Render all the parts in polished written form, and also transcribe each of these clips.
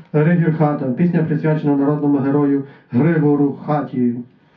Григір Хата. Пісня присвячена народному герою Григору Хаті.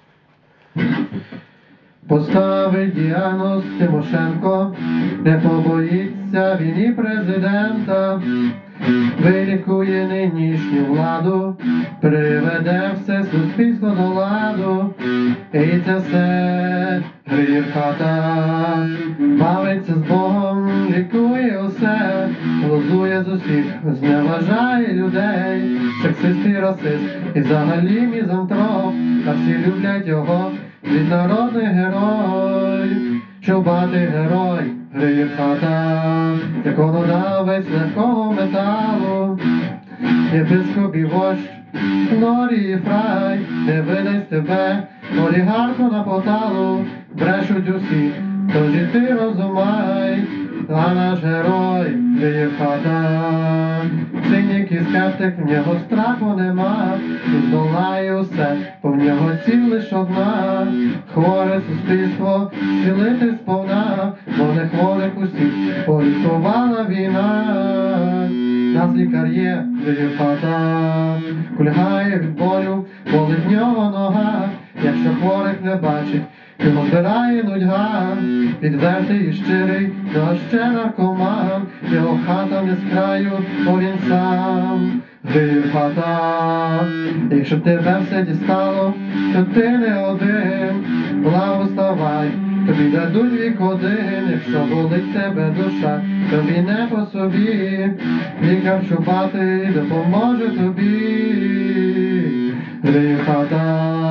Поставить діагноз Тимошенко, не побоїться він і президента, вилікує нинішню владу, приведе все суспільство до ладу. І це все Григір Хата, бавиться з Богом, лікує усе, глузує з усіх, зневажає людей, сексист і расист, і взагалі мізантроп, та всі люблять його, він народний герой, чубатий герой, Григір Хата, законодавець легкого металу, єпископ і вождь, Норі і Фрай, не видасть тебе, олігарху на поталу, брешуть усі, тож і ти розумай, а наш герой Григір Хата, цинік і скептик, в нього страху нема, і здолає усе, бо в нього ціль лиш одна, хворе суспільство зцілити сповна, бо не хворих усіх полікувала війна. Нас лікар є, Григір Хата, кульгає від болю, болить в нього нога, якщо хворих не бачить, його збирає нудьга, відвертий і щирий, но ще наркоман, його хата не з краю, бо він сам. Григір Хата, якщо тебе все дістало, то ти не один, лаву ставай, тобі дадуть вік один, якщо болить тебе душа, тобі не по собі, лікар чубатий допоможе тобі. Григір Хата.